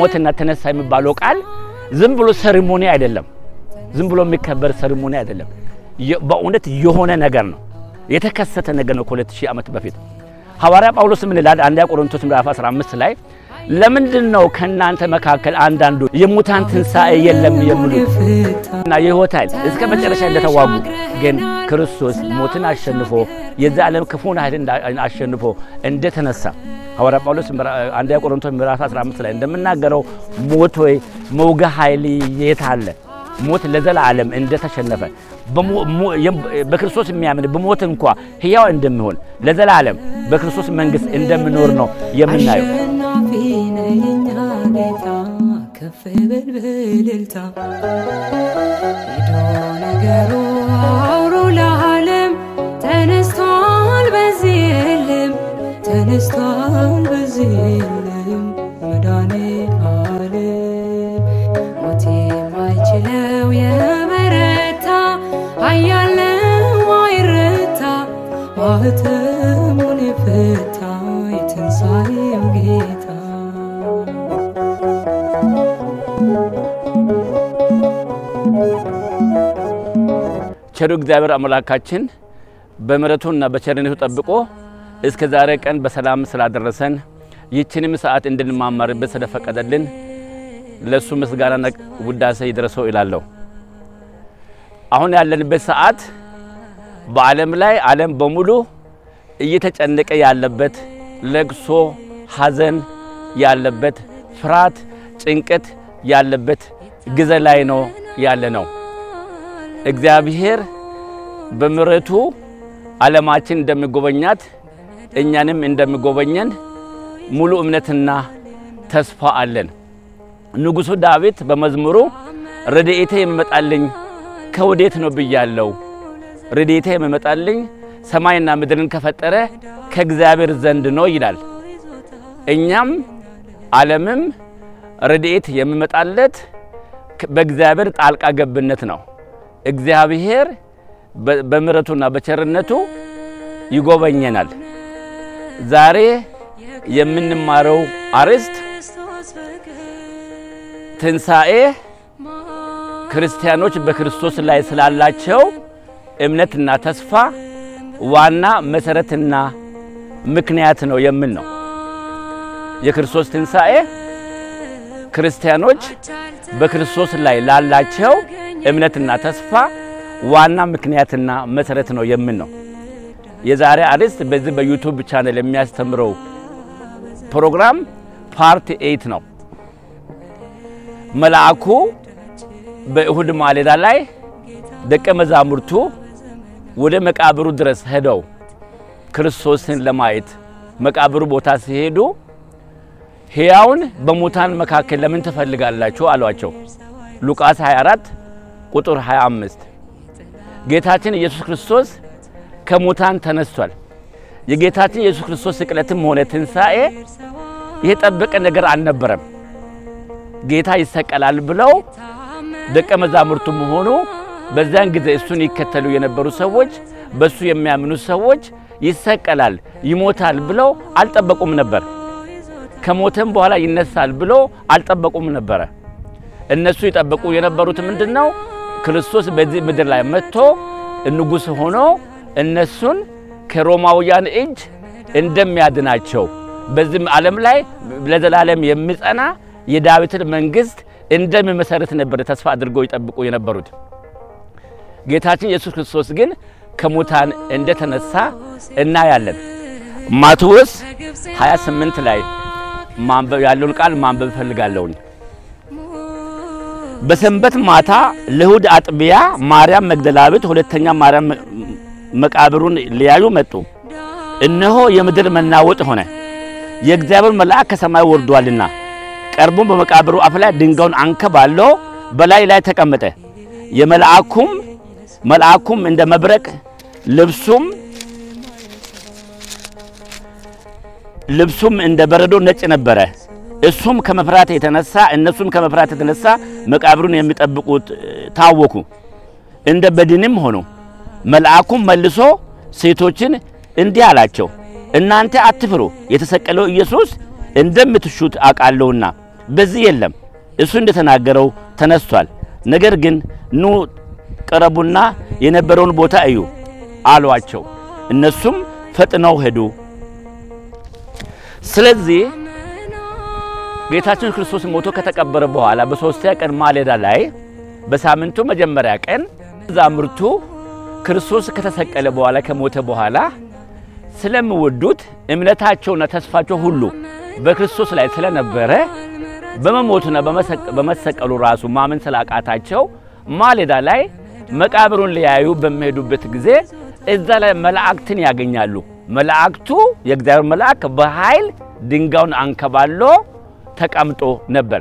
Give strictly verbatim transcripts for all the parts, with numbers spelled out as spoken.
ሞትና ተነሳ የሚባለው ቃል ዝም ብሎ ሴሪሞኒ አይደለም ዝም ብሎ የሚከበር ሴሪሞኒ አይደለም በእውነት የሆነ ነገር ነው የተከሰተ ነገር ነው ከሁለት ሺህ ዓመት በፊት ሐዋርያ ጳውሎስ ምን ይላል አንደኛ ቆሮንቶስ ምዕራፍ አስራ አምስት ላይ ለምንድነው ከናንተ መካከል አንዳንዱ የሙታን ትንሳኤ የለም የሚሉትና የሕይወት ኃይል እስከ መጨረሻ እንደተዋጉ ግን ክርስቶስ ሞትን አሸንፎ የዛ ዓለም ክፉን ኃይል አሸንፎ እንደተነሳ ሐዋርያ ጳውሎስ አንደኛ ቆሮንቶስ ምዕራፍ አስራ አምስት ላይ እንደምናገረው ሞት ወይ መውጋ ኃይል የታለ ሞት ለዘላለም እንደተሸነፈ በክርስቶስ የሚያምን በሞት እንኳን ሕያው እንደሚሆን ለዘላለም በክርስቶስ መንግስት እንደምኖር ነው የምናየው ተነስቷል በዚህም ተነስቷል በዚህም መዳኔ ዓለም ሞቴ ማይችለው የበረታ አያለው አይረታ ማህተሙን የፈታ የትንሣኤው ጌታ ቸሩ እግዚአብሔር አምላካችን በመረቱና በቸርነቱ ጠብቆ እስከ ዛሬ ቀን በሰላም ስላደረሰን ይህችንም ሰዓት እንድንማማርበት ስለፈቀደልን ለሱ ምስጋናና ውዳሴ ይድረሰው ይላልው አሁን ያለንበት ሰዓት በዓለም ላይ ዓለም በሙሉ እየተጨነቀ ያለበት ለቅሶ ሐዘን ያለበት ፍርሃት ጭንቀት ያለበት ጊዜ ላይ ነው ያለነው እግዚአብሔር በመረቱ ዓለማችን እንደሚጎበኛት እኛንም እንደሚጎበኘን ሙሉ እምነትና ተስፋ አለን ንጉሱ ዳዊት በመዝሙሩ ረድኤቴ የሚመጣልኝ ከወዴት ነው ብያለው ረድኤቴ የሚመጣልኝ ሰማይና ምድርን ከፈጠረ ከእግዚአብሔር ዘንድ ነው ይላል እኛም ዓለምም ረድኤት የሚመጣለት በእግዚአብሔር ጣልቃ ገብነት ነው እግዚአብሔር በመረቱና በቸርነቱ ይጎበኘናል ዛሬ የምንማረው አርስት ትንሣኤ ክርስቲያኖች በክርስቶስ ላይ ስላላቸው እምነትና ተስፋ ዋና መሰረትና ምክንያት ነው የሚል ነው የክርስቶስ ትንሣኤ ክርስቲያኖች በክርስቶስ ላይ ላላቸው እምነትና ተስፋ ዋና ምክንያትና መሰረት ነው የሚል ነው የዛሬ አርስት በዚህ በዩቲዩብ ቻናል የሚያስተምረው ፕሮግራም ፓርት ኤይት ነው መልአኩ በእሁድ ማለዳ ላይ ደቀ መዛሙርቱ ወደ መቃብሩ ድረስ ሄደው ክርስቶስን ለማየት መቃብሩ ቦታ ሲሄዱ ሕያውን በሙታን መካከል ለምን ተፈልጋላችሁ አሏቸው ሉቃስ ሃያ አራት ቁጥር ሃያ አምስት ጌታችን ኢየሱስ ክርስቶስ ከሙታን ተነስቷል የጌታችን ኢየሱስ ክርስቶስ ስቅለትም ሆነ ትንሣኤ የጠበቀ ነገር አልነበረም ጌታ ይሰቀላል ብለው ደቀ መዛሙርቱም ሆኑ በዛን ጊዜ እሱን ይከተሉ የነበሩ ሰዎች በሱ የሚያምኑ ሰዎች ይሰቀላል ይሞታል ብለው አልጠበቁም ነበር ከሞተም በኋላ ይነሳል ብለው አልጠበቁም ነበር እነሱ ይጠበቁ የነበሩት ምንድነው ክርስቶስ በዚህ ምድር ላይ መጥቶ ንጉስ ሆኖ እነሱን ከሮማውያን እጅ እንደሚያድናቸው በዚህ ዓለም ላይ ለዘላለም የሚጸና የዳዊትን መንግስት እንደሚመሰረት ነበር ተስፋ አድርገው ይጠብቁ የነበሩት ጌታችን ኢየሱስ ክርስቶስ ግን ከሙታን እንደተነሳ እናያለን ማቴዎስ ሃያ ስምንት ላይ ማንበብ ያለውን ቃል ማንበብ ፈልጋለሁ በሰንበት ማታ ለእሁድ አጥቢያ ማርያም መግደላዊት ሁለተኛ ማርያም መቃብሩን ሊያዩ መጡ እነሆ የምድር መናወጥ ሆነ የእግዚአብሔር መልአክ ከሰማይ ወርዷልና ቀርቦ በመቃብሩ አፍ ላይ ድንጋዩን አንከባሎ በላይ ላይ ተቀመጠ የመልአኩም መልአኩም እንደ መብረቅ ልብሱም ልብሱም እንደ በረዶ ነጭ ነበረ እሱም ከመፍራት የተነሳ እነሱም ከመፍራት የተነሳ መቃብሩን የሚጠብቁት ታወኩ እንደ በድንም ሆኖ መልአኩም መልሶ ሴቶችን እንዲህ አላቸው እናንተ አትፍሩ የተሰቀለው ኢየሱስ እንደምትሹት አቃለውና በዚህ የለም እሱ እንደተናገረው ተነስቷል ነገር ግን ኑ ቀረቡና የነበረውን ቦታ እዩ አሏቸው እነሱም ፈጥነው ሄዱ ስለዚህ ጌታችን ክርስቶስ ሞቶ ከተቀበረ በኋላ በሶስተኛ ቀን ማለዳ ላይ በሳምንቱ መጀመሪያ ቀን ዛምርቱ ክርስቶስ ከተሰቀለ በኋላ ከሞተ በኋላ ስለምወዱት እምነታቸውና ተስፋቸው ሁሉ በክርስቶስ ላይ ስለነበረ በመሞቱና በመሰቀሉ ራሱ ማመን ስላቃታቸው ማለዳ ላይ መቃብሩን ሊያዩ በመሄዱበት ጊዜ እዛ ላይ መላእክትን ያገኛሉ መላእክቱ የእግዚአብሔር መልአክ በኃይል ድንጋዩን አንከባሎ ተቀምጦ ነበር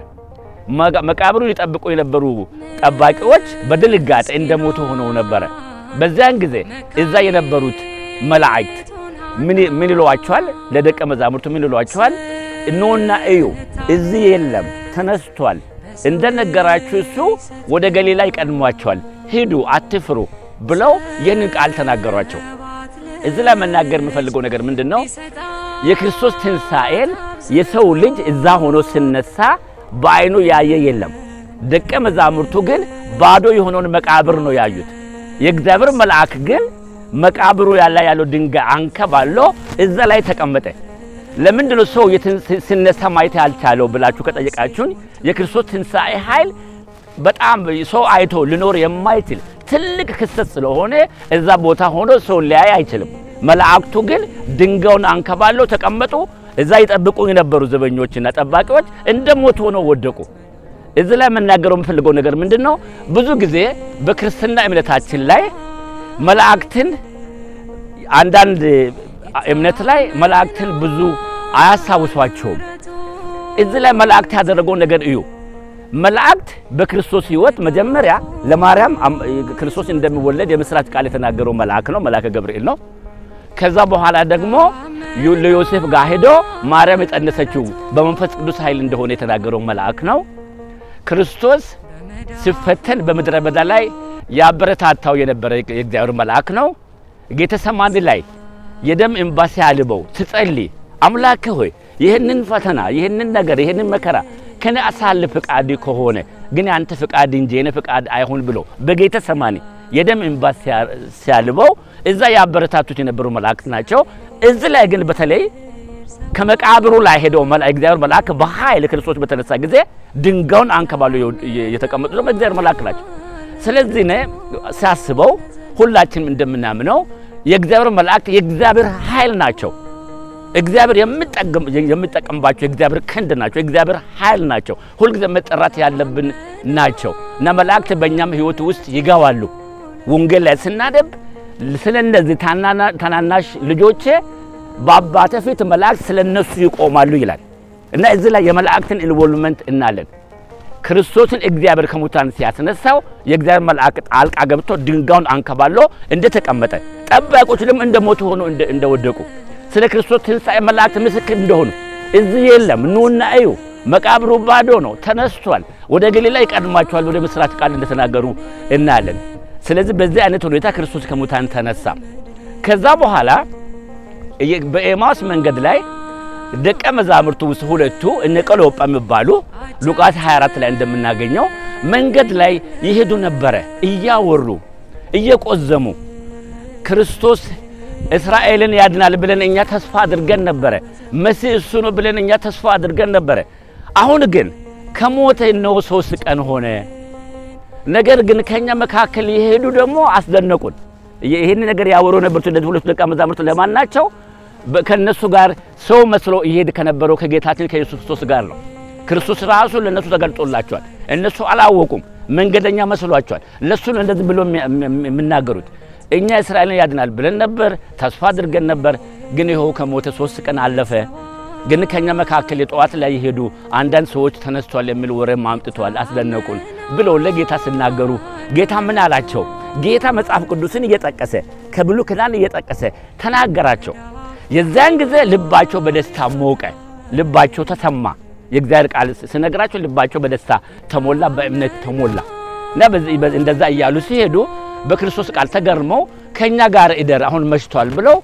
መቃብሩን ይጠብቁ የነበሩ ጠባቂዎች በድልጋጤ እንደሞቱ ሆነው ነበር በዚያን ጊዜ እዛ የነበሩት መላእክት ምን ምን ይሏቸዋል ለደቀ መዛሙርቱ ምን ይሏቸዋል እነሆና እዩ እዚህ የለም ተነስቷል እንደነገራችሁ እሱ ወደ ገሊላ ይቀድሟቸዋል ሄዱ አትፍሩ ብለው ይህንን ቃል ተናገሯቸው እዚህ ላይ መናገር የምፈልገው ነገር ምንድነው የክርስቶስ ትንሣኤን የሰው ልጅ እዛ ሆኖ ሲነሳ በአይኑ ያየ የለም ደቀ መዛሙርቱ ግን ባዶ የሆነውን መቃብር ነው ያዩት የእግዚአብሔር መልአክ ግን መቃብሩ ያለ ያለው ድንጋይ አንከባሎ እዛ ላይ ተቀመጠ ለምንድነው ሰው ሲነሳ ማየት ያልቻለው ብላችሁ ከጠየቃችሁኝ የክርስቶስ ትንሣኤ ኃይል በጣም ሰው አይቶ ሊኖር የማይችል ትልቅ ክስተት ስለሆነ እዛ ቦታ ሆኖ ሰው ሊያይ አይችልም መላእክቱ ግን ድንጋዩን አንከባሎ ተቀመጡ እዛ ይጠብቁ የነበሩ ዘበኞችና ጠባቂዎች እንደሞቱ ሆነው ወደቁ እዚህ ላይ መናገረው የምፈልገው ነገር ምንድነው ብዙ ጊዜ በክርስትና እምነታችን ላይ መላእክትን አንዳንድ እምነት ላይ መላእክትን ብዙ አያሳውሷቸውም እዚህ ላይ መላእክት ያደረገው ነገር እዩ መላእክት በክርስቶስ ሕይወት መጀመሪያ ለማርያም ክርስቶስ እንደሚወለድ የምስራች ቃል የተናገረው መልአክ ነው መልአከ ገብርኤል ነው ከዛ በኋላ ደግሞ ለዮሴፍ ጋር ሄዶ ማርያም የጸነሰችው በመንፈስ ቅዱስ ኃይል እንደሆነ የተናገረው መልአክ ነው ክርስቶስ ሲፈተን በመድረ በዳ ላይ ያበረታታው የነበረ የእግዚአብሔር መልአክ ነው ጌተሰማኒ ላይ የደም እንባሲ ያልበው ትጸልይ አምላክ ሆይ ይሄንን ፈተና ይሄንን ነገር ይሄንን መከራ ከነ አሳልፍ ፍቃድ ከሆነ ግን አንተ ፍቃድ እንጂ የኔ ፍቃድ አይሁን ብሎ በጌተሰማኒ የደም እንባሲ ያልበው እዛ ያበረታቱት የነበሩ መላእክት ናቸው እዚህ ላይ ግን በተለይ ከመቃብሩ ላይ ሄዶ መልአክ እግዚአብሔር መልአክ በኃይል ክርስቶስ በተነሳ ጊዜ ድንጋዩን አንከባሎ የተቀመጡ ነው እግዚአብሔር መልአክ ናቸው ስለዚህ ነው ሲያስበው ሁላችንም እንደምናምነው የእግዚአብሔር መልአክ የእግዚአብሔር ኃይል ናቸው እግዚአብሔር የሚጠቀም የሚጠቀምባቸው የእግዚአብሔር ክንድ ናቸው የእግዚአብሔር ኃይል ናቸው ሁሉ ጊዜ መጠራት ያለብን ናቸው እና መላእክት በእኛም ሕይወት ውስጥ ይገባሉ ወንጌል ላይ ስናደብ ስለነዚህ ታናናሽ ልጆቼ በአባቴ ፊት መላእክት ስለነሱ ይቆማሉ ይላል እና እዚህ ላይ የመላእክትን ኢንቮልቭመንት እናለን ክርስቶስን እግዚአብሔር ከሙታን ሲያስነሳው የእግዚአብሔር መልአክ ጣልቃ ገብቶ ድንጋዩን አንከባሎ እንደተቀመጠ ጠባቆችንም እንደሞቱ ሆኖ እንደወደቁ ስለ ክርስቶስ ትንሣኤ መላእክት ምስክር እንደሆኑ እዚህ የለም ኑና እዩ መቃብሩ ባዶ ነው ተነስቷል ወደ ገሊላ ይቀድማቸዋል ወደ ምስራች ቃል እንደተናገሩ እናለን ስለዚህ በዚህ አይነት ሁኔታ ክርስቶስ ከሙታን ተነሳ ከዛ በኋላ በኤማውስ መንገድ ላይ ደቀ መዛሙርቱ ውስጥ ሁለቱ እነ ቀሎጳ የሚባሉ ሉቃስ ሃያ አራት ላይ እንደምናገኘው መንገድ ላይ ይሄዱ ነበር እያወሩ እየቆዘሙ ክርስቶስ እስራኤልን ያድናል ብለን እኛ ተስፋ አድርገን ነበር መሲህ እሱ ነው ብለን እኛ ተስፋ አድርገን ነበር አሁን ግን ከሞተ ነው ሶስት ቀን ሆነ ነገር ግን ከኛ መካከል ይሄዱ ደግሞ አስደነቁን ይሄን ነገር ያወሩ ነበር እንደዚህ ሁለቱ ደቀ መዛሙርት ለማናቸው ከነሱ ጋር ሰው መስሎ ይሄድ ከነበረው ከጌታችን ከኢየሱስ ክርስቶስ ጋር ነው ክርስቶስ ራሱ ለነሱ ተገልጦላቸዋል እነሱ አላወቁም መንገደኛ መስሏቸዋል ለሱ እንደዚህ ብሎ የሚናገሩት እኛ እስራኤልን ያድናል ብለን ነበር ተስፋ አድርገን ነበር ግን ይሄው ከሞተ ሶስት ቀን አለፈ ግን ከኛ መካከል የጧት ላይ ይሄዱ አንዳንድ ሰዎች ተነስተዋል የሚል ወሬ ማምጥቷል አስደነቁን ብሎ ለጌታ ሲናገሩ ጌታ ምን አላቸው ጌታ መጽሐፍ ቅዱስን እየጠቀሰ ከብሉ ክዳን እየጠቀሰ ተናገራቸው የዛን ጊዜ ልባቸው በደስታ ሞቀ ልባቸው ተሰማ የእግዚአብሔር ቃል ሲነግራቸው ልባቸው በደስታ ተሞላ በእምነት ተሞላ እና እንደዛ እያሉ ሲሄዱ በክርስቶስ ቃል ተገርመው ከኛ ጋር እደር አሁን መሽቷል ብለው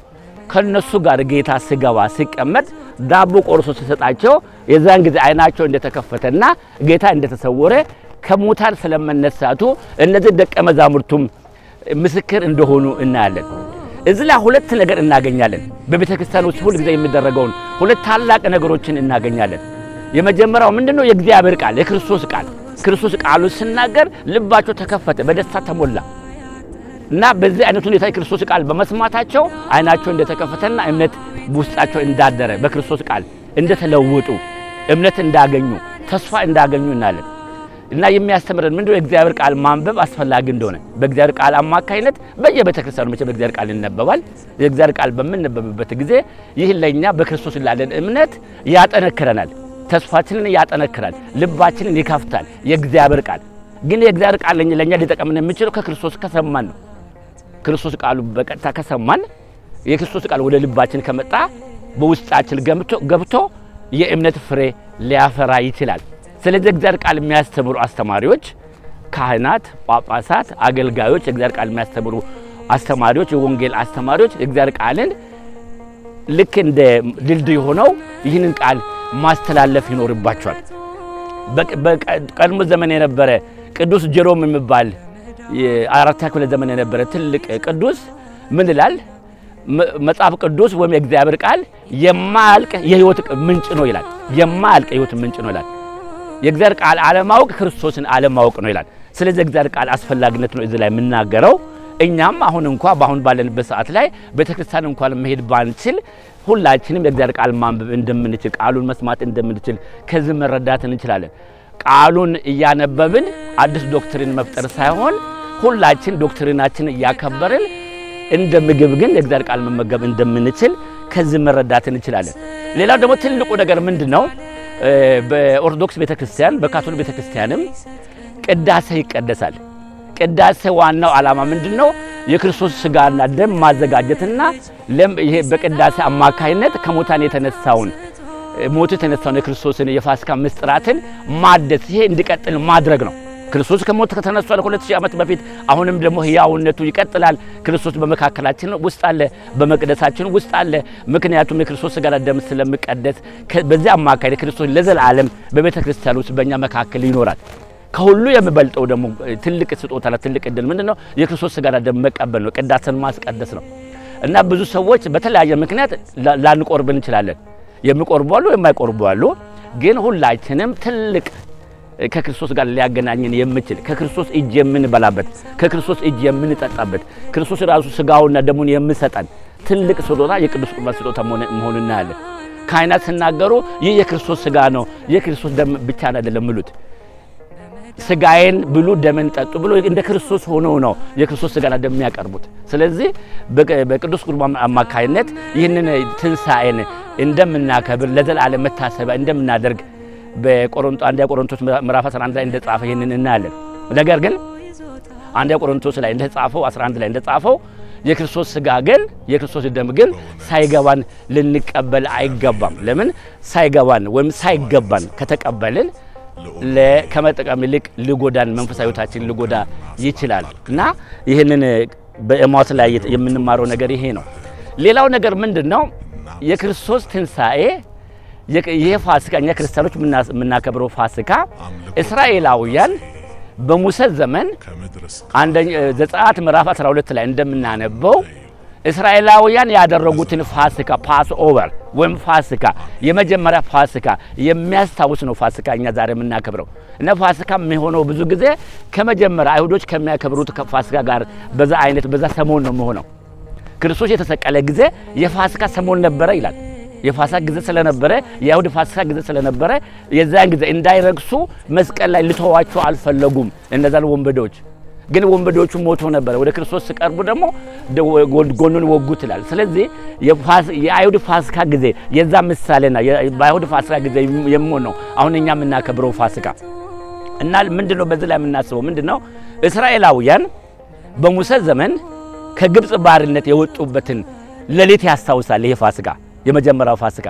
ከነሱ ጋር ጌታ ሲገባ ሲቀመጥ ዳቦ ቆርሶ ሲሰጣቸው የዛን ጊዜ አይናቸው እንደተከፈተና ጌታ እንደተሰወረ ከሙታን ስለመነሳቱ እነዚህ ደቀ መዛሙርቱም ምስክር እንደሆኑ እናያለን። እዚህ ላይ ሁለት ነገር እናገኛለን። በቤተ ክርስቲያን ውስጥ ሁሉ ጊዜ የሚደረገውን ሁለት ታላቅ ነገሮችን እናገኛለን። የመጀመሪያው ምንድነው? የእግዚአብሔር ቃል የክርስቶስ ቃል ክርስቶስ ቃሉ ሲናገር ልባቸው ተከፈተ፣ በደስታ ተሞላ እና በዚህ አይነት ሁኔታ የክርስቶስ ቃል በመስማታቸው አይናቸው እንደተከፈተና እምነት ውስጣቸው እንዳደረ በክርስቶስ ቃል እንደተለወጡ እምነት እንዳገኙ ተስፋ እንዳገኙ እናለን። እና የሚያስተምረን ምንድነው? የእግዚአብሔር ቃል ማንበብ አስፈላጊ እንደሆነ በእግዚአብሔር ቃል አማካይነት በየቤተክርስቲያኑ መቼ በእግዚአብሔር ቃል ይነበባል። የእግዚአብሔር ቃል በመነበብበት ጊዜ ይህ ለኛ በክርስቶስ ላለን እምነት ያጠነክረናል፣ ተስፋችንን ያጠነክራል፣ ልባችንን ይከፍታል። የእግዚአብሔር ቃል ግን የእግዚአብሔር ቃል ለኛ ሊጠቅመን የሚችለው ከክርስቶስ ከሰማን ነው። ክርስቶስ ቃሉ በቀጥታ ከሰማን የክርስቶስ ቃል ወደ ልባችን ከመጣ በውስጣችን ገብቶ ገብቶ የእምነት ፍሬ ሊያፈራ ይችላል። ስለዚህ እግዚአብሔር ቃል የሚያስተምሩ አስተማሪዎች፣ ካህናት፣ ጳጳሳት፣ አገልጋዮች እግዚአብሔር ቃል የሚያስተምሩ አስተማሪዎች፣ የወንጌል አስተማሪዎች እግዚአብሔር ቃልን ልክ እንደ ድልድይ ሆነው ይህንን ቃል ማስተላለፍ ይኖርባቸዋል። በቀድሞ ዘመን የነበረ ቅዱስ ጀሮም የሚባል የአራተኛ ክፍለ ዘመን የነበረ ትልቅ ቅዱስ ምን ይላል? መጽሐፍ ቅዱስ ወይም የእግዚአብሔር ቃል የማያልቅ የህይወት ምንጭ ነው ይላል። የማያልቅ የህይወት ምንጭ ነው ይላል። የእግዚአብሔር ቃል አለማወቅ ክርስቶስን አለማወቅ ነው ይላል። ስለዚህ የእግዚአብሔር ቃል አስፈላጊነት ነው እዚህ ላይ የምናገረው። እኛም አሁን እንኳን ባሁን ባለንበት ሰዓት ላይ ቤተክርስቲያን እንኳን መሄድ ባንችል ሁላችንም የእግዚአብሔር ቃል ማንበብ እንደምንችል ቃሉን መስማት እንደምንችል ከዚህ መረዳት እንችላለን። ቃሉን እያነበብን አዲስ ዶክትሪን መፍጠር ሳይሆን ሁላችን ዶክትሪናችን እያከበርን እንደ ምግብ ግን የእግዚአብሔር ቃል መመገብ እንደምንችል ከዚህ መረዳት እንችላለን። ሌላው ደግሞ ትልቁ ነገር ምንድነው? በኦርቶዶክስ ቤተክርስቲያን በካቶሊክ ቤተክርስቲያንም ቅዳሴ ይቀደሳል። ቅዳሴ ዋናው ዓላማ ምንድነው? የክርስቶስ ሥጋና ደም ማዘጋጀትና ይሄ በቅዳሴ አማካይነት ከሞታን የተነሳውን ሞቱ የተነሳውን የክርስቶስን የፋሲካ ምስጢራትን ማደስ ይሄ እንዲቀጥል ማድረግ ነው። ክርስቶስ ከሞት ከተነሳ ሁለት ሺህ ዓመት በፊት አሁንም ደግሞ ሕያውነቱ ይቀጥላል። ክርስቶስ በመካከላችን ውስጥ አለ፣ በመቅደሳችን ውስጥ አለ። ምክንያቱም የክርስቶስ ሥጋና ደም ስለሚቀደስ በዚህ አማካይነት ክርስቶስ ለዘላለም በቤተክርስቲያን ውስጥ በእኛ መካከል ይኖራል። ከሁሉ የሚበልጠው ደግሞ ትልቅ ስጦታ ትልቅ እድል ምንድነው? የክርስቶስ ሥጋና ደም መቀበል ነው፣ ቅዳሴን ማስቀደስ ነው። እና ብዙ ሰዎች በተለያየ ምክንያት ላንቆርብ እንችላለን። የሚቆርቡ አሉ፣ የማይቆርቡ አሉ። ግን ሁላችንም ትልቅ ከክርስቶስ ጋር ሊያገናኘን የሚችል ከክርስቶስ እጅ የምንበላበት ከክርስቶስ እጅ የምንጠጣበት ክርስቶስ ራሱ ሥጋውና ደሙን የሚሰጠን ትልቅ ስጦታ የቅዱስ ቁርባን ስጦታ መሆኑን እናያለን። ካህናት ሲናገሩ ይህ የክርስቶስ ሥጋ ነው የክርስቶስ ደም ብቻ አይደለም የሚሉት። ሥጋዬን ብሉ ደምን ጠጡ ብሎ እንደ ክርስቶስ ሆኖ ነው የክርስቶስ ሥጋና ደም የሚያቀርቡት። ስለዚህ በቅዱስ ቁርባን አማካይነት ይህንን ትንሣኤን እንደምናከብር ለዘላለም መታሰቢያ እንደምናደርግ በቆሮንቶስ አንደኛ ቆሮንቶስ ምዕራፍ አስራ አንድ ላይ እንደጻፈ ይሄንን እናያለን። ነገር ግን አንደኛ ቆሮንቶስ ላይ እንደጻፈው አስራ አንድ ላይ እንደጻፈው የክርስቶስ ሥጋ ግን የክርስቶስ ደም ግን ሳይገባን ልንቀበል አይገባም። ለምን ሳይገባን ወይም ሳይገባን ከተቀበልን ለከመጠቀም ይልቅ ልጎዳን መንፈሳዊታችን ልጎዳ ይችላል። እና ይሄንን በእማት ላይ የምንማረው ነገር ይሄ ነው። ሌላው ነገር ምንድነው? የክርስቶስ ትንሣኤ ይሄ ፋሲካ እኛ ክርስቲያኖች የምናከብረው ፋሲካ እስራኤላውያን በሙሴ ዘመን አንደኛ ዘጸአት ምዕራፍ አስራ ሁለት ላይ እንደምናነበው እስራኤላውያን ያደረጉትን ፋሲካ ፓስ ኦቨር ወይም ፋሲካ የመጀመሪያ ፋሲካ የሚያስታውስ ነው። ፋሲካ እኛ ዛሬ የምናከብረው እና ፋሲካ የሚሆነው ብዙ ጊዜ ከመጀመሪያ አይሁዶች ከሚያከብሩት ፋሲካ ጋር በዛ አይነት በዛ ሰሞን ነው የሚሆነው። ክርስቶስ የተሰቀለ ጊዜ የፋሲካ ሰሞን ነበረ ይላል። የፋሲካ ጊዜ ስለነበረ የአይሁድ ፋሲካ ጊዜ ስለነበረ የዛን ጊዜ እንዳይረክሱ መስቀል ላይ ልተዋቸው አልፈለጉም እነዛን ወንበዶች። ግን ወንበዶቹ ሞቶ ነበር። ወደ ክርስቶስ ሲቀርቡ ደግሞ ጎኑን ወጉት ይላል። ስለዚህ የአይሁድ ፋሲካ ጊዜ የዛ ምሳሌና የአይሁድ ፋሲካ ጊዜ የሚሆነው አሁን እኛ የምናከብረው ፋሲካ እና ምንድነው? በዚህ ላይ የምናስበው ምንድነው? እስራኤላውያን በሙሴ ዘመን ከግብጽ ባርነት የወጡበትን ሌሊት ያስታውሳል። ይሄ ፋሲካ የመጀመሪያው ፋሲካ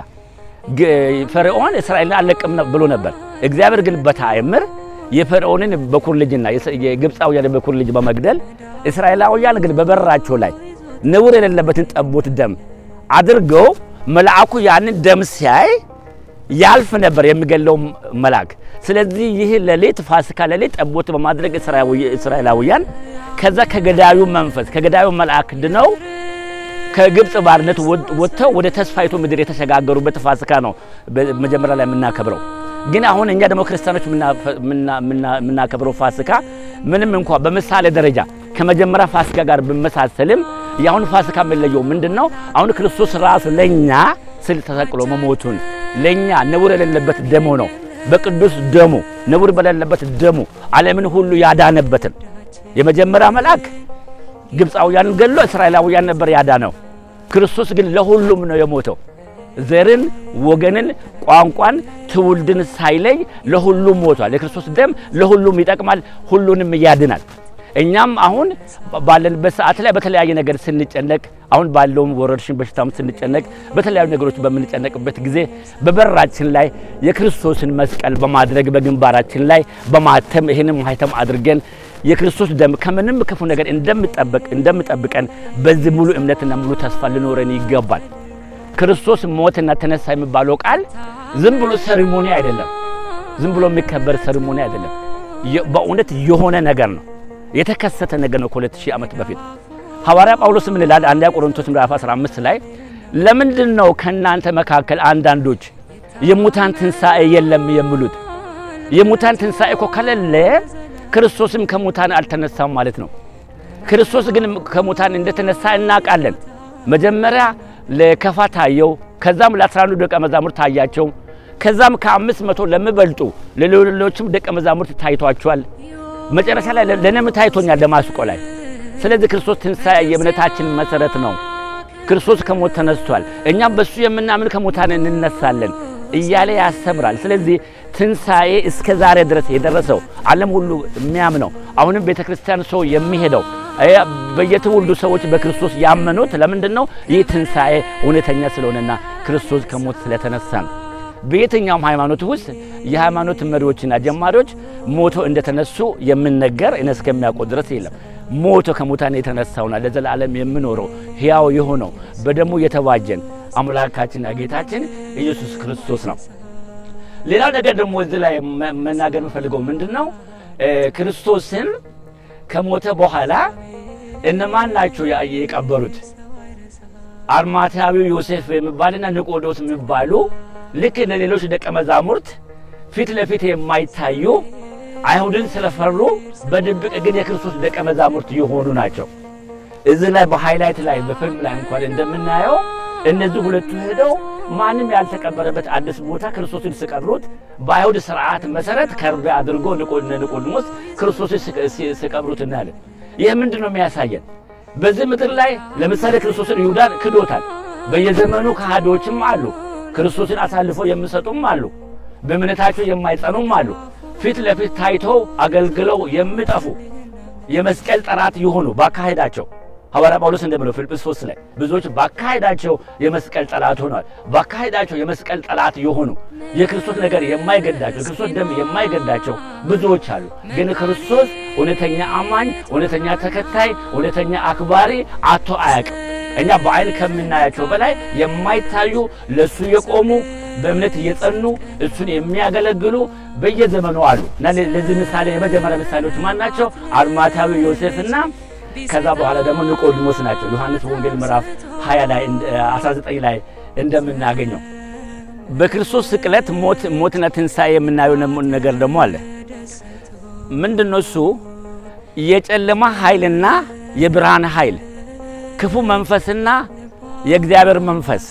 ፈርዖን እስራኤልን አለቅም ብሎ ነበር። እግዚአብሔር ግን በተአምር የፈርዖንን በኩር ልጅና የግብጻውያን በኩር ልጅ በመግደል እስራኤላውያን ግን በበራቸው ላይ ነውር የሌለበትን ጠቦት ደም አድርገው መልአኩ ያንን ደም ሲያይ ያልፍ ነበር የሚገለው መልአክ ስለዚህ ይሄ ለሌት ፋሲካ ለሌት ጠቦት በማድረግ እስራኤላውያን ከዛ ከገዳዩ መንፈስ ከገዳዩ መልአክ ድነው ከግብጽ ባርነት ወጥተው ወደ ተስፋይቱ ምድር የተሸጋገሩበት ፋሲካ ነው በመጀመሪያ ላይ የምናከብረው ግን አሁን እኛ ደግሞ ክርስቲያኖች የምናከብረው ፋሲካ ምንም እንኳን በመሳለ ደረጃ ከመጀመሪያ ፋሲካ ጋር በመሳሰልም ያሁን ፋሲካ መለየው ምንድነው አሁን ክርስቶስ ራስ ለኛ ስል ተሰቅሎ መሞቱን ለኛ ነውር የሌለበት ደሙ ነው በቅዱስ ደሙ ነውር በሌለበት ደሙ ዓለምን ሁሉ ያዳነበትን የመጀመሪያ መልአክ ግብጻውያንን ገሎ እስራኤላውያን ነበር ያዳነው ክርስቶስ ግን ለሁሉም ነው የሞተው ዘርን ወገንን ቋንቋን ትውልድን ሳይለይ ለሁሉም ሞቷል የክርስቶስ ደም ለሁሉም ይጠቅማል ሁሉንም ያድናል እኛም አሁን ባለንበት ሰዓት ላይ በተለያየ ነገር ስንጨነቅ አሁን ባለው ወረርሽኝ በሽታም ስንጨነቅ በተለያዩ ነገሮች በመንጨነቅበት ጊዜ በበራችን ላይ የክርስቶስን መስቀል በማድረግ በግንባራችን ላይ በማተም ይሄንን ማህተም አድርገን የክርስቶስ ደም ከመንም ክፉ ነገር እንደምጠብቅ እንደምጠብቀን በዚህ ሙሉ እምነትና ሙሉ ተስፋ ሊኖረን ይገባል ክርስቶስ ሞትና ተነሳ የሚባለው ቃል ዝም ብሎ ሴሪሞኒ አይደለም ዝም ብሎ የሚከበር ሴሪሞኒ አይደለም በእውነት የሆነ ነገር ነው የተከሰተ ነገር ነው ከሁለት ሺህ ዓመት በፊት ሐዋርያ ጳውሎስ ምን ይላል አንደኛ ቆሮንቶስ ምዕራፍ አስራ አምስት ላይ ለምንድነው ከናንተ መካከል አንዳንዶች የሙታን ትንሳኤ የለም የሚሉት የሙታን ትንሳኤ እኮ ከሌለ ክርስቶስም ከሙታን አልተነሳም ማለት ነው ክርስቶስ ግን ከሙታን እንደተነሳ እናውቃለን መጀመሪያ ለከፋታየው ከዛም ለአስራ አንድ ደቀ መዛሙርት ታያቸው ከዛም ከአምስት መቶ ለሚበልጡ ለሌሎችም ደቀ መዛሙርት ታይቷቸዋል መጨረሻ ላይ ለነም ታይቶኛል ደማስቆ ላይ ስለዚህ ክርስቶስ ትንሳኤ የእምነታችን መሰረት ነው ክርስቶስ ከሞት ተነስቷል እኛም በሱ የምናምን ከሙታን እንነሳለን እያለ ያስተምራል ስለዚህ ትንሳኤ እስከ ዛሬ ድረስ የደረሰው ዓለም ሁሉ የሚያምነው አሁንም ቤተክርስቲያን ሰው የሚሄደው በየትውልዱ ሰዎች በክርስቶስ ያመኑት ለምንድነው ይህ ትንሳኤ እውነተኛ ስለሆነና ክርስቶስ ከሞት ስለተነሳ በየትኛውም ሃይማኖት ውስጥ የሃይማኖት መሪዎችና ጀማሪዎች ሞቶ እንደተነሱ የምንነገር እነስከሚያቆ ድረስ የለም ሞቶ ከሙታን የተነሳውና ለዘላለም የሚኖረው ሕያው የሆነው በደሙ የተዋጀን አምላካችን ጌታችን ኢየሱስ ክርስቶስ ነው ሌላ ነገር ደግሞ እዚህ ላይ መናገር ፈልገው ምንድነው ክርስቶስን ከሞተ በኋላ እነማን ናቸው የቀበሩት አርማታዊው ዮሴፍ የሚባልና ኒቆዲሞስ የሚባሉ ልክ ለሌሎች ደቀ መዛሙርት ፊት ለፊት የማይታዩ አይሁድን ስለፈሩ በድብቅ ግን የክርስቶስ ደቀ መዛሙርት የሆኑ ናቸው እዚህ ላይ በሃይላይት ላይ በፊልም ላይ እንኳን እንደምናየው እነዚህ ሁለቱ ሄደው ማንም ያልተቀበረበት አዲስ ቦታ ክርስቶስን ሲቀብሩት በአይሁድ ሥርዓት መሰረት ከርቤ አድርጎ ኒቆዲሞስ ክርስቶስን ሲቀብሩት እናያለን ይሄ ምንድነው የሚያሳየን በዚህ ምድር ላይ ለምሳሌ ክርስቶስን ይሁዳን ክዶታል በየዘመኑ ከሃዶችም አሉ ክርስቶስን አሳልፎ የሚሰጡም አሉ በእምነታቸው የማይጸኑም አሉ ፊት ለፊት ታይተው አገልግለው የሚጠፉ የመስቀል ጠላት የሆኑ ባካሄዳቸው ሐዋርያ ጳውሎስ እንደሚለው ፊልጵስዩስ ሶስት ላይ ብዙዎች ባካሄዳቸው የመስቀል ጠላት ሆነዋል ባካሄዳቸው የመስቀል ጠላት የሆኑ የክርስቶስ ነገር የማይገዳቸው ክርስቶስ ደም የማይገዳቸው ብዙዎች አሉ ግን ክርስቶስ እውነተኛ አማኝ እውነተኛ ተከታይ እውነተኛ አክባሪ አቶ አያውቅም እኛ በአይን ከምናያቸው በላይ የማይታዩ ለሱ የቆሙ በእምነት እየጸኑ እሱን የሚያገለግሉ በየዘመኑ አሉ እና ለዚህ ምሳሌ የመጀመሪያ ምሳሌዎች ማን ናቸው አርማታዊ ዮሴፍና ከዛ በኋላ ደግሞ ኒቆዲሞስ ናቸው ዮሐንስ ወንጌል ምዕራፍ ሃያ ላይ አስራ ዘጠኝ ላይ እንደምናገኘው በክርስቶስ ስቅለት ሞት ሞትና ትንሳኤ የምናየው ነገር ደግሞ አለ ምንድነው እሱ የጨለማ ኃይልና የብርሃን ኃይል ክፉ መንፈስና የእግዚአብሔር መንፈስ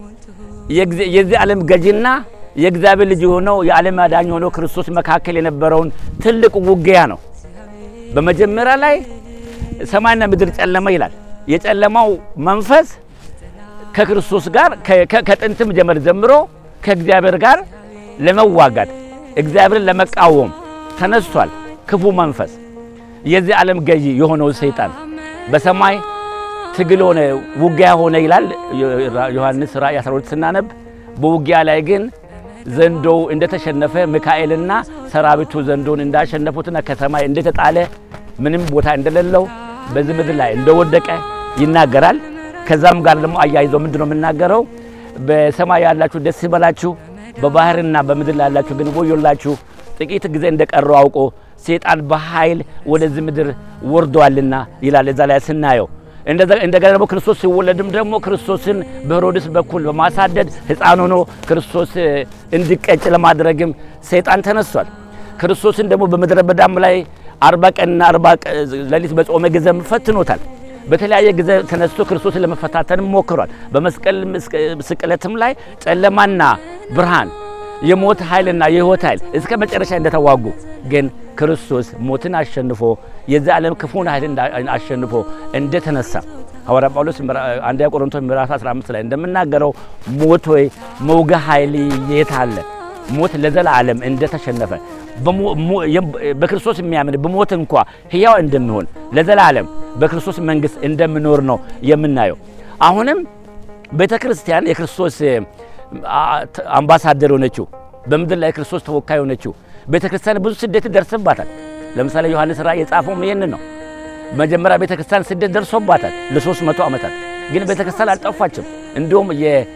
የዚህ ዓለም ገዥና የእግዚአብሔር ልጅ ሆኖ የዓለም አዳኝ ሆኖ ክርስቶስ መካከል የነበረውን ትልቅ ውጊያ ነው በመጀመሪያ ላይ ሰማይና ምድር ጨለማ ይላል የጨለማው መንፈስ ከክርስቶስ ጋር ከጥንትም ጀምሮ ጀምሮ ከእግዚአብሔር ጋር ለመዋጋት እግዚአብሔርን ለመቃወም ተነስቷል ክፉ መንፈስ የዚህ ዓለም ገዢ የሆነው ሰይጣን በሰማይ ትግል ሆነ ውጊያ ሆነ ይላል ዮሐንስ ራእይ አስራ ሁለት ስናነብ በውጊያ ላይ ግን ዘንዶው እንደተሸነፈ ሚካኤልና ሰራዊቱ ዘንዶን እንዳሸነፉትና ከሰማይ እንደተጣለ ምንም ቦታ እንደሌለው በዚህ ምድር ላይ እንደወደቀ ይናገራል ከዛም ጋር ደግሞ አያይዞ ምንድነው የምናገረው በሰማይ ያላችሁ ደስ ይበላችሁ በባህርና በምድር ያላችሁ ግን ወዮላችሁ ጥቂት ጊዜ እንደቀረው አውቆ ሰይጣን በኃይል ወደዚህ ምድር ወርዷልና ይላል እዛ ላይ ስናየው እንደገና ደግሞ ክርስቶስ ሲወለድም ደግሞ ክርስቶስን በሄሮድስ በኩል በማሳደድ ሕፃን ሆኖ ክርስቶስ እንዲቀጭ ለማድረግም ሰይጣን ተነስቷል ክርስቶስን ደግሞ በመድረ በዳም ላይ አርባ ቀንና አርባ ሌሊት በጾመ ጊዜም ፈትኖታል በተለያየ ጊዜ ተነስቶ ክርስቶስን ለመፈታተን ሞክሯል በመስቀል ስቅለትም ላይ ጨለማና ብርሃን የሞት ኃይልና የህይወት ኃይል እስከ መጨረሻ እንደተዋጉ ግን ክርስቶስ ሞትን አሸንፎ የዚህ ዓለም ክፉን ኃይል አሸንፎ እንደተነሳ ሐዋርያ ጳውሎስ አንደኛ ቆሮንቶስ ምዕራፍ አስራ አምስት ላይ እንደምናገረው ሞት ወይ መውጋ ኃይል የታለ ሞት ለዘላለም እንደተሸነፈ በክርስቶስ የሚያምን በሞት እንኳን ሕያው እንደሚሆን ለዘላለም በክርስቶስ መንግስት እንደምኖር ነው የምናየው አሁንም ቤተክርስቲያን የክርስቶስ አምባሳደር ሆነችው በመድር ላይ ክርስቶስ ተወካይ ሆነችው ቤተክርስቲያን ብዙ ስደት ደርሰባታል ለምሳሌ ዮሐንስ ራእይ የጻፈው ይሄን ነው መጀመሪያ ቤተክርስቲያን ስደት ደርሶባታል ለ300 ዓመታት ግን ቤተክርስቲያን አልጠፋችም እንደውም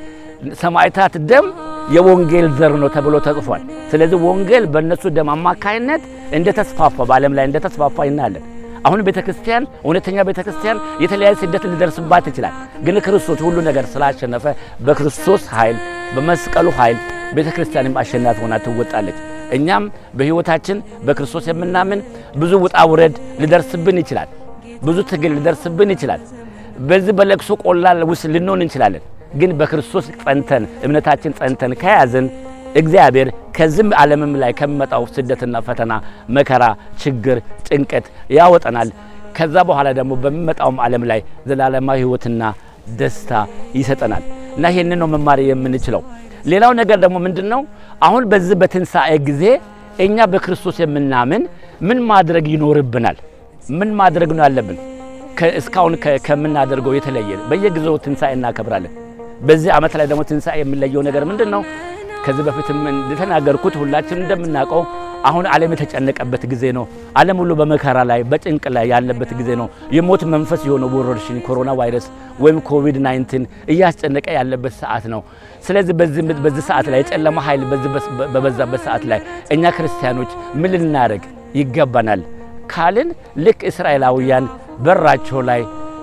የሰማዕታት ደም የወንጌል ዘር ነው ተብሎ ተጽፏል ስለዚህ ወንጌል በእነሱ ደም አማካይነት እንደተስፋፋ በዓለም ላይ እንደተስፋፋ ይናለን አሁን ቤተክርስቲያን እውነተኛ ቤተክርስቲያን የተለያየ ስደት ሊደርስባት ይችላል ግን ክርስቶስ ሁሉ ነገር ስላሸነፈ በክርስቶስ ኃይል በመስቀሉ ኃይል ቤተክርስቲያንም አሸናፊ ሆና ትወጣለች እኛም በህይወታችን በክርስቶስ የምናምን ብዙ ውጣ ውረድ ሊደርስብን ይችላል ብዙ ትግል ሊደርስብን ይችላል በዚህ በለቅሶ ቆላል ውስጥ ልንሆን እንችላለን ግን በክርስቶስ ጸንተን እምነታችን ጸንተን ከያዘን እግዚአብሔር ከዚህ ዓለምም ላይ ከመጣው ስደትና ፈተና መከራ ችግር ጭንቀት ያወጣናል ከዛ በኋላ ደግሞ በሚመጣው ዓለም ላይ ዘላለማዊ ህይወትና ደስታ ይሰጠናል እና ይሄንን ነው መማር የምንችለው ሌላው ነገር ደግሞ ምንድነው አሁን በዚህ በትንሳኤ ጊዜ እኛ በክርስቶስ የምናምን ምን ማድረግ ይኖርብናል ምን ማድረግ ነው ያለብን ከእስካሁን ከምናደርገው የተለየ በየጊዜው ትንሳኤ እናከብራለን በዚህ ዓመት ላይ ደግሞ ትንሳኤ የሚለየው ነገር ምንድነው ከዚህ በፊትም እንደተናገርኩት ሁላችን እንደምናቀው አሁን ዓለም የተጨነቀበት ጊዜ ነው ዓለም ሁሉ በመከራ ላይ በጭንቅ ላይ ያለበት ጊዜ ነው የሞት መንፈስ የሆነው ወረርሽኝ ኮሮና ቫይረስ ወይም ኮቪድ ናይንቲን እያስጨነቀ ያለበት ሰዓት ነው ስለዚህ በዚህ በዚህ ሰዓት ላይ የጨለማ ኃይል በዚህ በበዛበት ሰዓት ላይ እኛ ክርስቲያኖች ምን ልናደርግ ይገባናል ካልን ልክ እስራኤላውያን በራቸው ላይ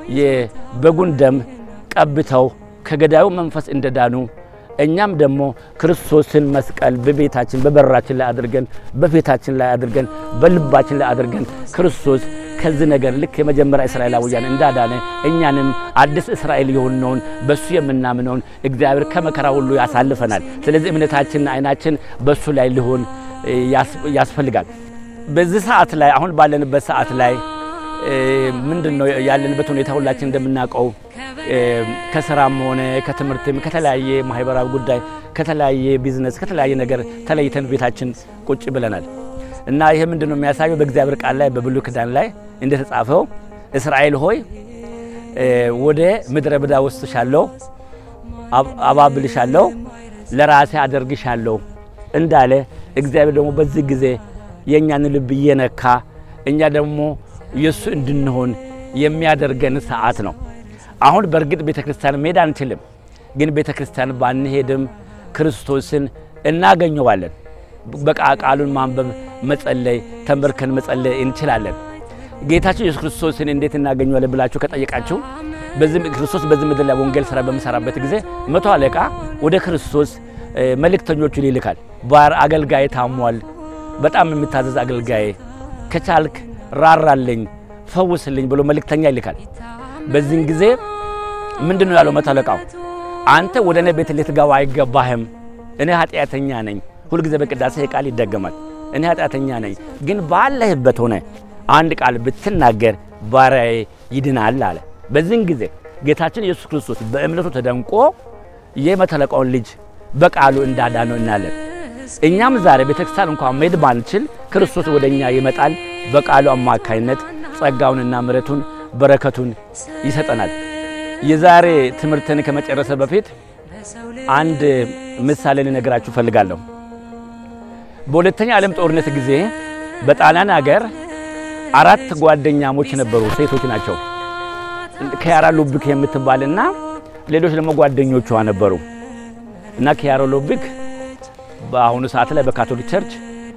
የበጉን ደም ቀብተው ከገዳዩ መንፈስ እንደዳኑ እኛም ደግሞ ክርስቶስን መስቀል በቤታችን በበራችን ላይ አድርገን በፊታችን ላይ አድርገን በልባችን ላይ አድርገን ክርስቶስ ከዚህ ነገር ልክ የመጀመሪያ እስራኤላውያን እንዳዳነ እኛንም አዲስ እስራኤል የሆነውን በሱ የምናምነውን እግዚአብሔር ከመከራ ሁሉ ያሳልፈናል ስለዚህ እምነታችንና አይናችን በሱ ላይ ሊሆን ያስፈልጋል በዚህ ሰዓት ላይ አሁን ባለንበት ሰዓት ላይ ምንድነው ያለንበት ሁኔታ ሁላችን እንደምናቀው ከስራም ሆነ ከትምህርትም ከተለያየ ማህበራዊ ጉዳይ ከተለያየ ቢዝነስ ከተለያየ ነገር ተለይተን ቤታችን ቁጭ ብለናል እና ይሄ ምንድነው የሚያሳየው በእግዚአብሔር ቃል ላይ በብሉይ ኪዳን ላይ እንደተጻፈው እስራኤል ሆይ ወደ ምድረ በዳ ወስድሻለሁ አባብልሻለሁ ለራሴ አደርግሻለሁ እንዳለ እግዚአብሔር ደግሞ በዚህ ጊዜ የኛን ልብ እየነካ እኛ ደግሞ ኢየሱስ እንድንሆን የሚያደርገን ሰዓት ነው አሁን በርግጥ ቤተክርስቲያን መሄድ አንችልም ግን ቤተክርስቲያን ባንሄድም ክርስቶስን እናገኘዋለን በቃ ቃሉን ማንበብ መጸለይ ተንበርከን መጸለይ እንችላለን ጌታችን ኢየሱስ ክርስቶስን እንዴት እናገኘዋለን ብላችሁ ከጠየቃችሁ በዚህ ክርስቶስ በዚህ ምድር ላይ ወንጌል ስራ በመሰራበት ጊዜ መቶ አለቃ ወደ ክርስቶስ መልእክተኞቹን ይልካል ባር አገልጋይ ታሟል በጣም የሚታዘዝ አገልጋይ ከቻልክ ራራልኝ ፈውስልኝ ብሎ መልእክተኛ ይልካል በዚህን ጊዜ ምንድነው ያለው መቶ አለቃው አንተ ወደኔ ቤት ልትገባ አይገባህም እኔ ኃጢያተኛ ነኝ ሁሉ ጊዜ በቅዳሴ ቃል ይደገማል እኔ ኃጢያተኛ ነኝ ግን ባለህበት ሆነ አንድ ቃል ብትናገር ባሪያዬ ይድናል አለ በዚህን ጊዜ ጌታችን ኢየሱስ ክርስቶስ በእምነቱ ተደንቆ የመቶ አለቃውን ልጅ በቃሉ እንዳዳነው እናለን እኛም ዛሬ ቤተክርስቲያን እንኳን መሄድ ባንችል ክርስቶስ ወደኛ ይመጣል በቃሉ አማካይነት ጸጋውንና ምሕረቱን በረከቱን ይሰጠናል የዛሬ ትምህርትን ከመጨረሰ በፊት አንድ ምሳሌ ልነግራችሁ ፈልጋለሁ በሁለተኛ ዓለም ጦርነት ጊዜ በጣሊያን ሀገር አራት ጓደኛሞች ነበሩ ሴቶች ናቸው ኪያራ ሉቢክ የምትባልና ሌሎች ደግሞ ጓደኞቿ ነበሩ እና ኪያራ ሉቢክ በአሁኑ ሰዓት ላይ በካቶሊክ ቸርች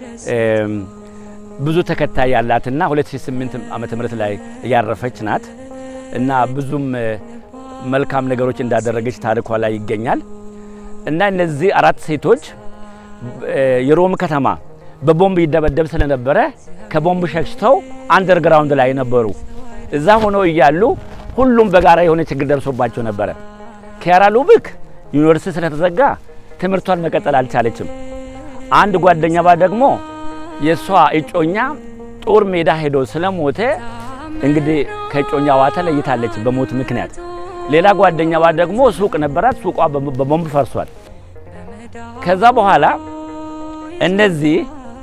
ብዙ ተከታይ ያላትና ሁለት ሺህ ስምንት ዓመተ ምህረት ላይ ያረፈች ናት እና ብዙም መልካም ነገሮች እንዳደረገች ታሪኳ ላይ ይገኛል እና እነዚህ አራት ሴቶች የሮም ከተማ በቦምብ ይደበደብ ስለነበረ ከቦምብ ሸሽተው አንደርግራውንድ ላይ ነበሩ እዛ ሆኖ ይያሉ ሁሉም በጋራ የሆነ ችግር ደርሶባቸው ነበር ኪያራ ሉቢክ ዩኒቨርሲቲ ስለተዘጋ ትምህርቷን መቀጠል አልቻለችም አንድ ጓደኛዋ ደግሞ የሷ እጮኛ ጦር ሜዳ ሄዶ ስለሞተ እንግዲህ ከእጮኛዋ ተለይታለች በሞት ምክንያት ሌላ ጓደኛዋ ደግሞ ሱቅ ነበራት ሱቋ በቦምብ ፈርሷል ከዛ በኋላ እነዚህ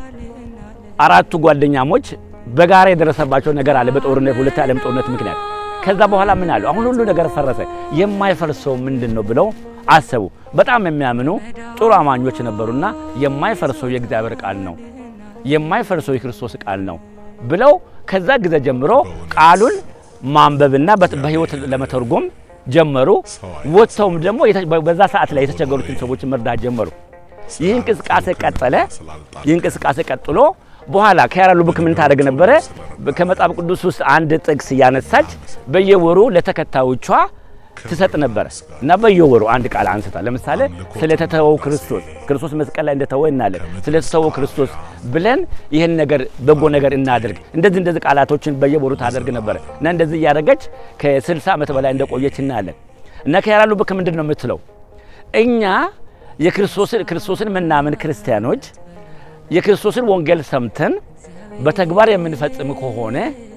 አራቱ ጓደኛሞች በጋራ የደረሰባቸው ነገር አለ በጦርነት ሁለት ዓለም ጦርነት ምክንያት ከዛ በኋላ ምን አሉ አሁን ሁሉ ነገር ፈረሰ የማይፈርሰው ምንድነው ብለው አሰቡ በጣም የሚያምኑ ጥሩ አማኞች ነበሩና የማይፈርሰው የእግዚአብሔር ቃል ነው የማይፈርሰው የክርስቶስ ቃል ነው ብለው ከዛ ጊዜ ጀምሮ ቃሉን ማንበብና በህይወት ለመተርጎም ጀመሩ ወጥተውም ደግሞ በዛ ሰዓት ላይ የተቸገሩትን ሰዎች መርዳት ጀመሩ ይህን ቅስቃሴ ቀጠለ ይህን ቅስቃሴ ቀጥሎ በኋላ ኪያራ ሉቢክ ምን ታደርግ ነበር ከመጽሐፍ ቅዱስ ውስጥ አንድ ጥቅስ ያነሳች በየወሩ ለተከታዮቿ ትሰጥ ነበር እና በየወሩ አንድ ቃል አንስታ ለምሳሌ ስለተተወው ክርስቶስ ክርስቶስ መስቀል ላይ እንደተወው እናለን ስለተተወው ክርስቶስ ብለን ይሄን ነገር በጎ ነገር እናድርግ እንደዚህ እንደዚህ ቃላቶችን በየወሩ ታደርግ ነበር እና እንደዚህ ያደረገች ከ60 ዓመት በላይ እንደቆየች እናለን እና ኪያራ ሉቢክ ምንድነው የምትለው እኛ የክርስቶስን ክርስቶስን መናመን ክርስቲያኖች የክርስቶስን ወንጌል ሰምተን በተግባር የምንፈጽም ከሆነ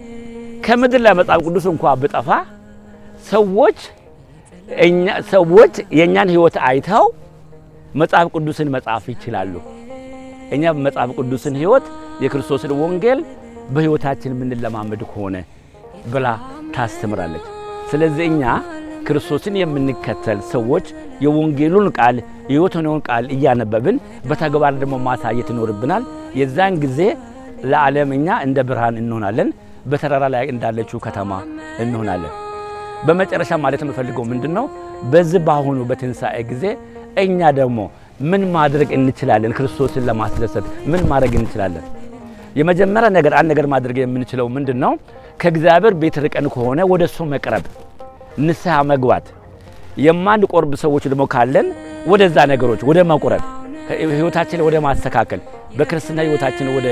ከምድር ላይ መጽሐፍ ቅዱስ እንኳን በጠፋ ሰዎች እኛ ሰዎች የኛን ህይወት አይተው መጽሐፍ ቅዱስን መጻፍ ይችላሉ እኛ መጽሐፍ ቅዱስን ህይወት የክርስቶስን ወንጌል በህይወታችን ምን ለማመድ ከሆነ ብላ ታስተምራለች ስለዚህ እኛ ክርስቶስን የምንከተል ሰዎች የወንጌሉን ቃል የህይወቱን ቃል እያነበብን በተግባር ደግሞ ማሳየት ይኖርብናል የዛን ጊዜ ለዓለምኛ እንደ ብርሃን እንሆናለን በተራራ ላይ እንዳለችው ከተማ እንሆናለን በመጨረሻ ማለት የምፈልገው ምንድነው በዚህ ባሁኑ በትንሳኤ ጊዜ እኛ ደግሞ ምን ማድረግ እንችላለን ክርስቶስን ለማስደሰት ምን ማድረግ እንችላለን የመጀመሪያ ነገር አንድ ነገር ማድረግ የምንችለው ምንድነው ከእግዚአብሔር ቤት ርቀን ከሆነ ወደሱ መቅረብ ንስሐ መግባት የማን ቆርብ ሰዎች ደግሞ ካለን ወደዛ ነገሮች ወደ ማቆረብ ህይወታችን ወደ ማስተካከል በክርስትና ህይወታችን ወደ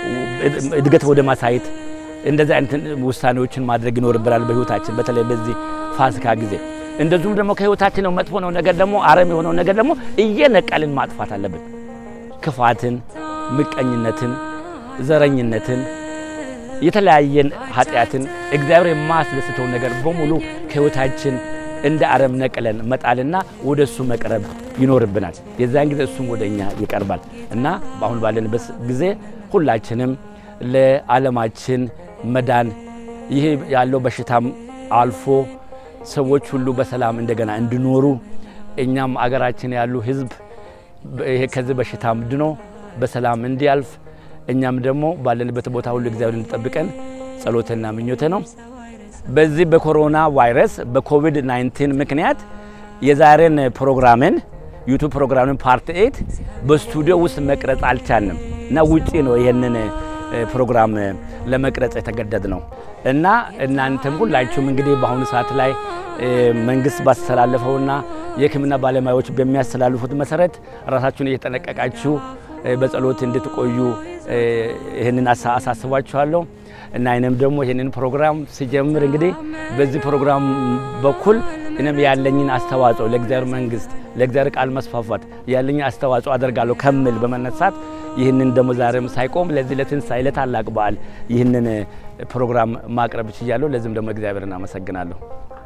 እድገት ወደ ማሳየት እንደዛ አይነት ውሳኔዎችን ማድረግ ይኖርብናል በህይወታችን በተለይ በዚህ ፋሲካ ጊዜ እንደዚሁም ደግሞ ከህይወታችን ነው መጥፎ ነው ነገር ደግሞ አረም የሆነው ነገር ደግሞ እየነቀልን ማጥፋት አለብን ክፋትን ምቀኝነትን ዘረኝነትን የተለያየን ኃጢያትን እግዚአብሔር የማያስደስተው ነገር በሙሉ ከህይወታችን እንደ አረም ነቀለን መጣልና ወደሱ መቅረብ ይኖርብናል የዛን ጊዜ እሱም ወደኛ ይቀርባል እና በአሁን ባለንበት ጊዜ ሁላችንም ለዓለማችን መዳን ይሄ ያለው በሽታም አልፎ ሰዎች ሁሉ በሰላም እንደገና እንዲኖሩ እኛም አገራችን ያሉ ህዝብ ይሄ ከዚህ በሽታም ድኖ በሰላም እንዲያልፍ እኛም ደግሞ ባለንበት ቦታ ሁሉ እግዚአብሔር እንዲጠብቀን ጸሎትና ምኞቴ ነው በዚህ በኮሮና ቫይረስ በኮቪድ ናይንቲን ምክንያት የዛሬን ፕሮግራምን ዩቲዩብ ፕሮግራምን ፓርት ኤይት በስቱዲዮ ውስጥ መቅረጽ አልቻልንም እና ውጪ ነው ይሄንን ፕሮግራም ለመቅረጽ የተገደድነው እና እናንተም ሁላችሁም እንግዲህ በአሁኑ ሰዓት ላይ መንግስት ባስተላለፈውና የህክምና ባለሙያዎች በሚያስተላልፉት መሰረት ራሳችሁን እየተጠነቀቃችሁ በጸሎት እንድትቆዩ ይሄንን አሳስባችኋለሁ እና እኔም ደግሞ ይሄንን ፕሮግራም ሲጀምር እንግዲህ በዚህ ፕሮግራም በኩል እኔም ያለኝን አስተዋጽኦ ለእግዚአብሔር መንግስት ለእግዚአብሔር ቃል መስፋፋት ያለኝን አስተዋጽኦ አደርጋለሁ ከመል በመነሳት ይሄንን ደግሞ ዛሬም ሳይቆም ለዚህ ለትንሳኤ ለታላቅ በዓል ይሄንን ፕሮግራም ማቅረብ ይችላል ለዚህም ደግሞ እግዚአብሔርን አመሰግናለሁ